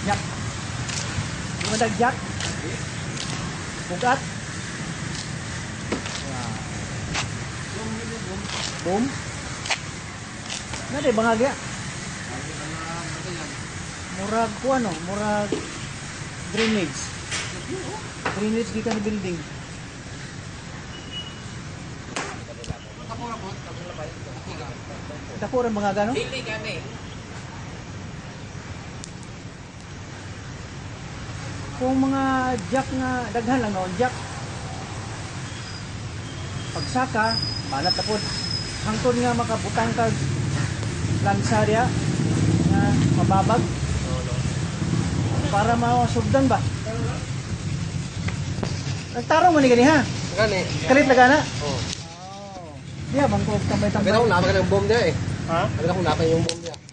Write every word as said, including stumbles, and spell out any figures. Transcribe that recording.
Jack. Di man dag jack. Bugat. Boom. Nade bangagya. Murag ko ano, murag drainage. Drainage gikan ni building. Dako ra mga gano? Dili kami. Kung mga jack nga daghan lang no, jack. Pagsaka, balat na po. Hangtod nga makabutang kag lansa diya nga mababag. Para masugdan ba? Nagtarong mo ni gani ha? Gani. Kalit laga na? Oh. Diya, bangko tambay-tambay. Pero kung napaka ng bomb niya eh. Ha? Pero kung napaka yung bomb niya.